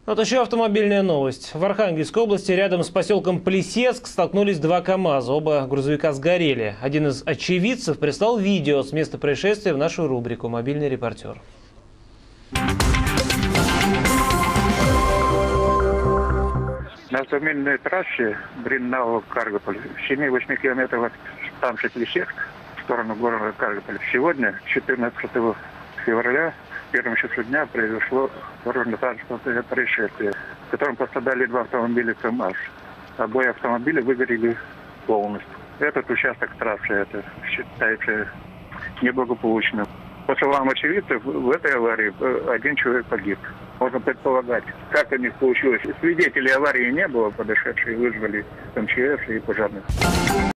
Вот еще автомобильная новость. В Архангельской области рядом с поселком Плесецк столкнулись два КАМАЗа. Оба грузовика сгорели. Один из очевидцев прислал видео с места происшествия в нашу рубрику «Мобильный репортер». На автомобильной трассе Бриннау-Каргополь в 7-8 километрах от станции Плесецк в сторону города Каргополь. Сегодня, 14 февраля, в первом часу дня произошло дорожно-транспортное происшествие, в котором пострадали два автомобиля КАМАЗ. Обои автомобиля выгорели полностью. Этот участок трассы это считается неблагополучным. По словам очевидцев, в этой аварии один человек погиб. Можно предполагать, как у них получилось. Свидетелей аварии не было, подошедшие вызвали МЧС и пожарных.